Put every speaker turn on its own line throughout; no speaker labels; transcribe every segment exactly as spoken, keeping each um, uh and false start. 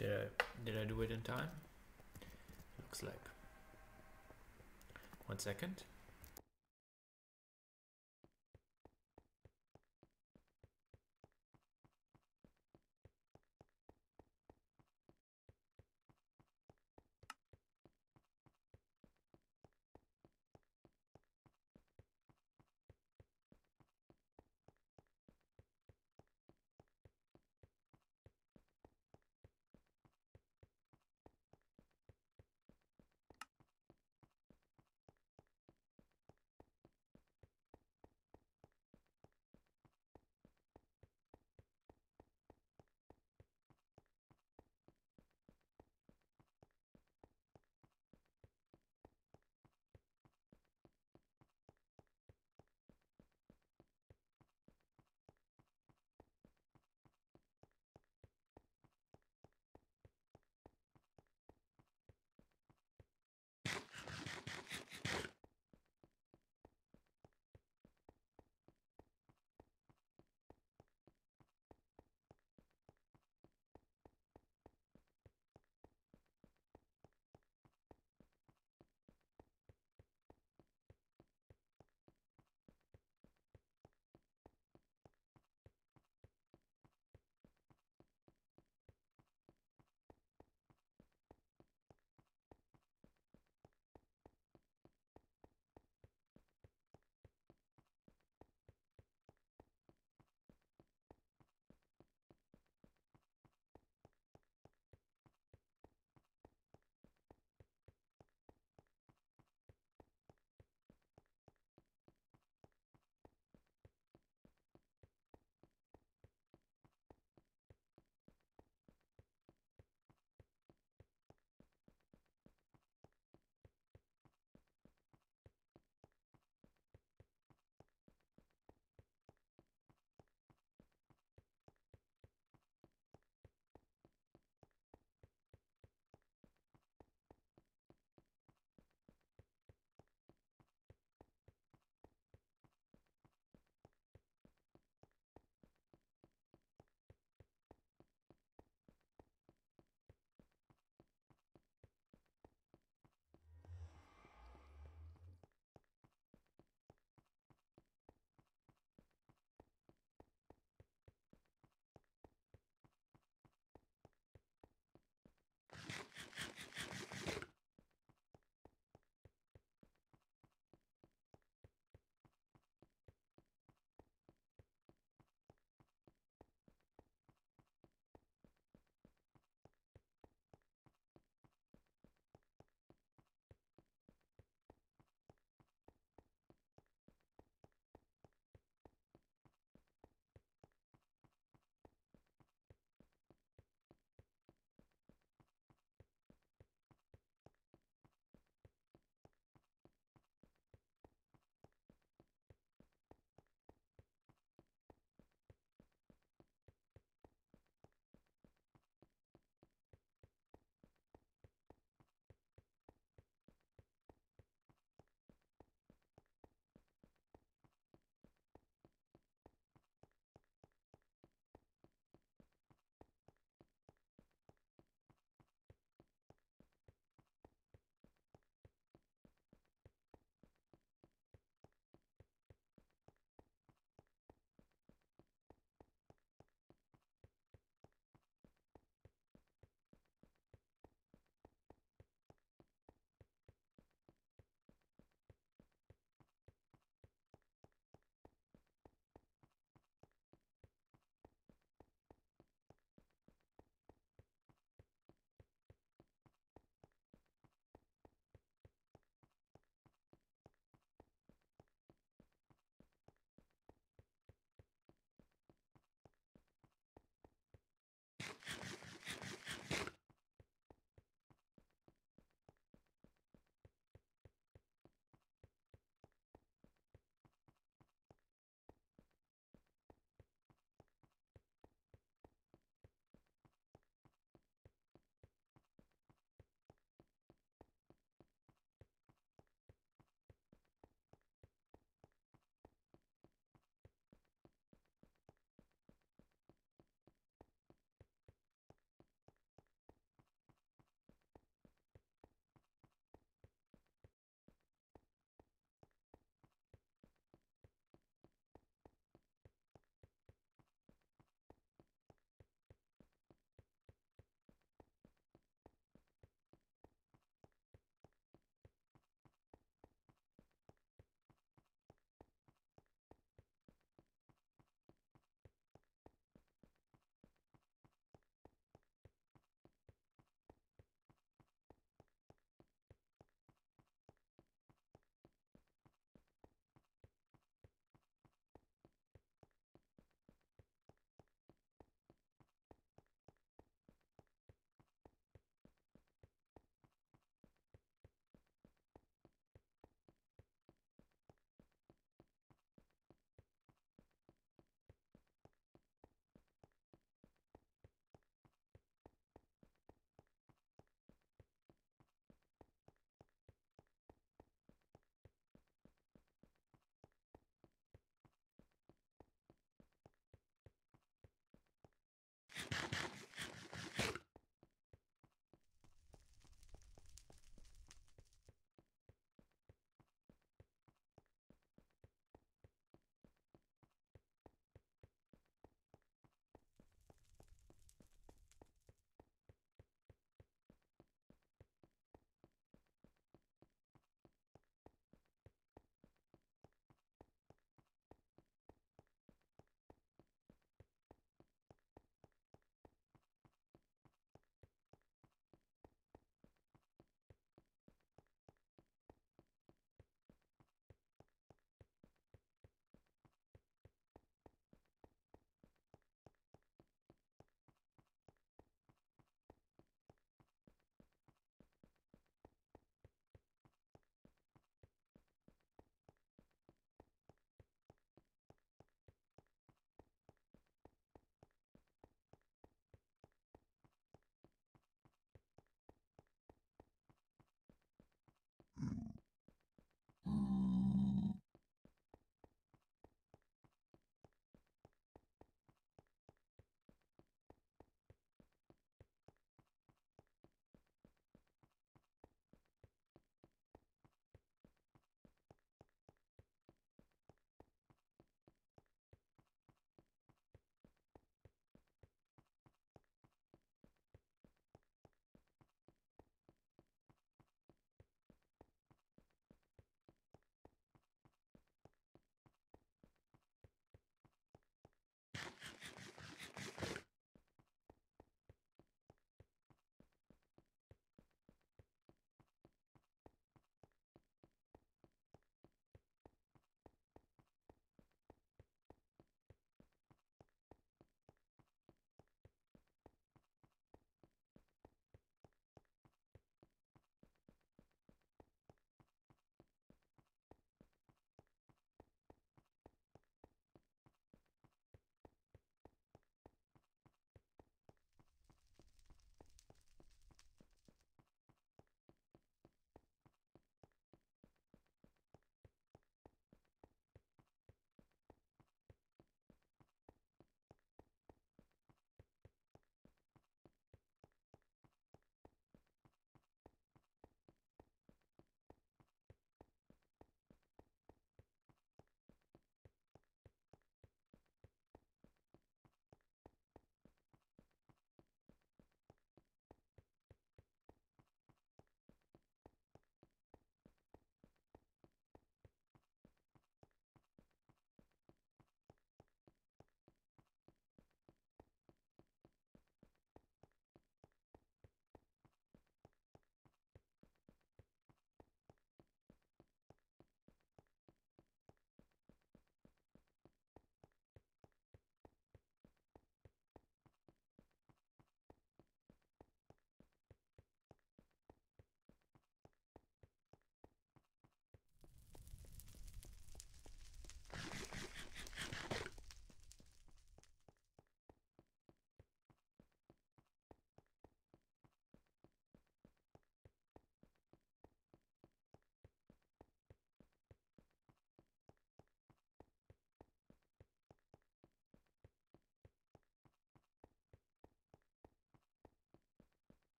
Did I, did I do it in time? Looks like. One second.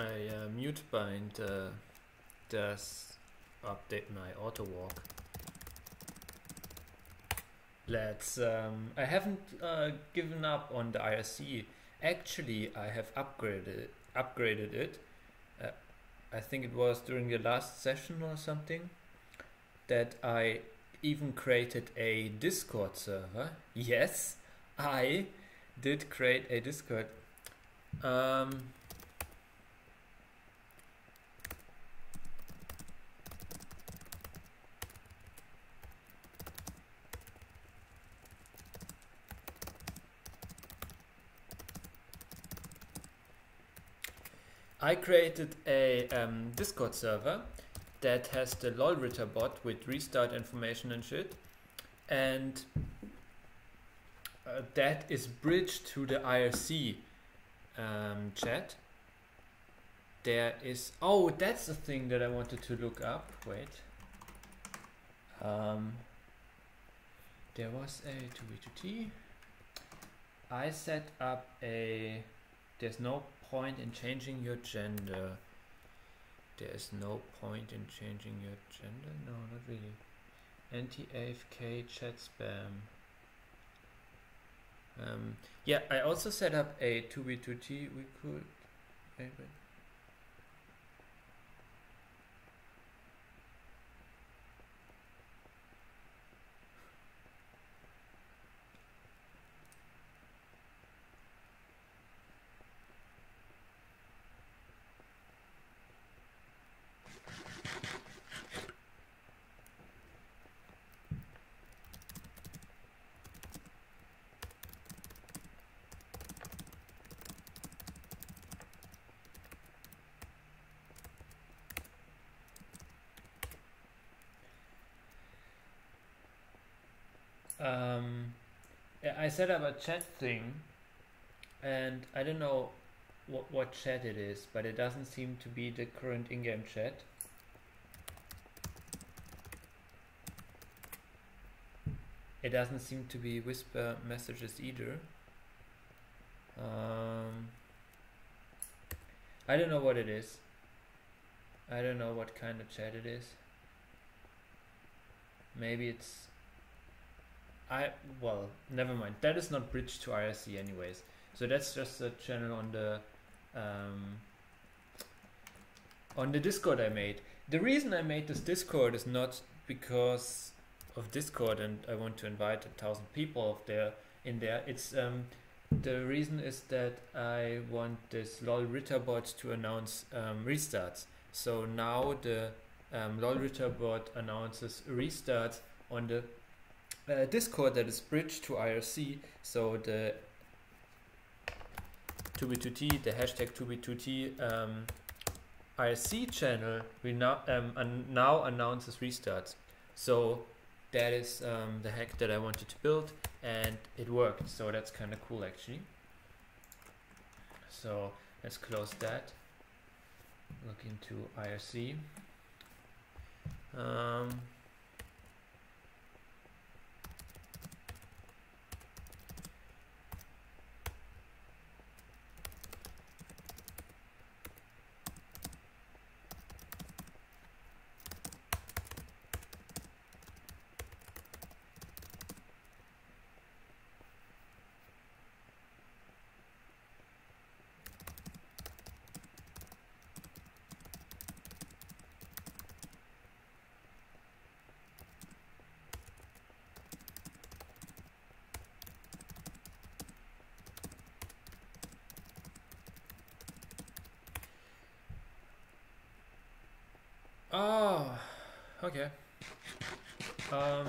I uh, mute bind uh, does update my auto walk. Let's. Um, I haven't uh, given up on the AnArChY. Actually, I have upgraded upgraded it. Uh, I think it was during the last session or something that I even created a Discord server. Yes, I did create a Discord. Um, I created a um, Discord server that has the lolritter bot with restart information and shit, and uh, that is bridged to the AnArChY um, chat. There is, oh, that's the thing that I wanted to look up. Wait. Um, there was a two v two t. I set up a, there's no point in changing your gender. There's no point in changing your gender. No, not really. Anti-A F K chat spam. Um, yeah, I also set up a two v two t. We could. Wait, wait. Um, yeah, I set up a chat thing, and I don't know what, what chat it is, but it doesn't seem to be the current in-game chat. It doesn't seem to be whisper messages either. Um, I don't know what it is. I don't know what kind of chat it is. Maybe it's I well, never mind. That is not bridged to AnArChY anyways. So that's just a channel on the um, on the Discord I made. The reason I made this Discord is not because of Discord and I want to invite a thousand people of there in there. It's um, the reason is that I want this lolritter bot to announce um, restarts. So now the um, lolritter bot announces restarts on the Uh, Discord that is bridged to AnArChY, so the two v two t, the hashtag two v two t um, AnArChY channel we now um, an now announces restarts. So that is um, the hack that I wanted to build, and it worked. So that's kind of cool actually. So let's close that. Look into AnArChY. Um, Oh, okay. Um,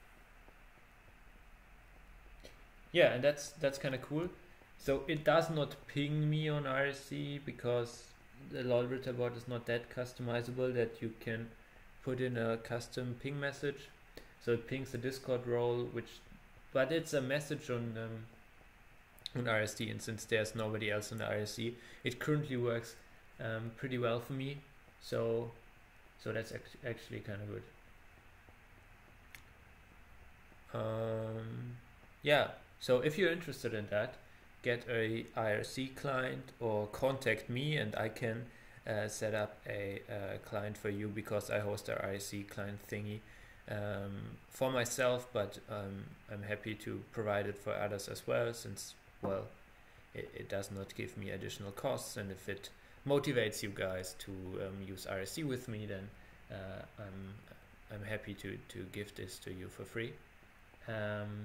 yeah, and that's that's kind of cool. So it does not ping me on AnArChY because the lolritter bot is not that customizable that you can put in a custom ping message. So it pings the Discord role, which, but it's a message on um, on AnArChY, and since there's nobody else on the AnArChY, it currently works um, pretty well for me. So. So that's act actually kind of good. Um, yeah, so if you're interested in that, get a AnArChY client or contact me and I can uh, set up a uh, client for you, because I host a AnArChY client thingy um, for myself, but um, I'm happy to provide it for others as well, since, well, it, it does not give me additional costs, and if it motivates you guys to um, use AnArChY with me, then uh, I'm I'm happy to to give this to you for free. Um,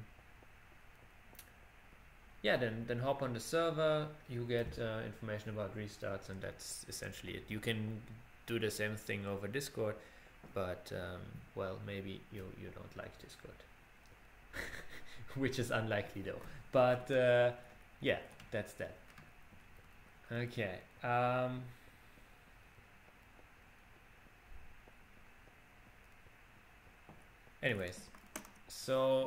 yeah, then then hop on the server. You get uh, information about restarts, and that's essentially it. You can do the same thing over Discord, but um, well, maybe you you don't like Discord, which is unlikely though. But uh, yeah, that's that. Okay. Um, anyways, so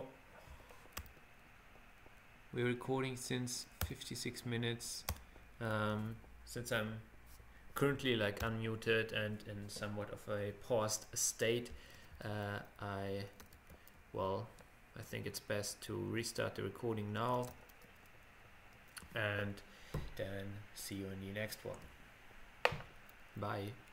we're recording since fifty-six minutes. Um, since I'm currently like unmuted and in somewhat of a paused state, uh, I, well, I think it's best to restart the recording now, and then see you in the next one. Bye.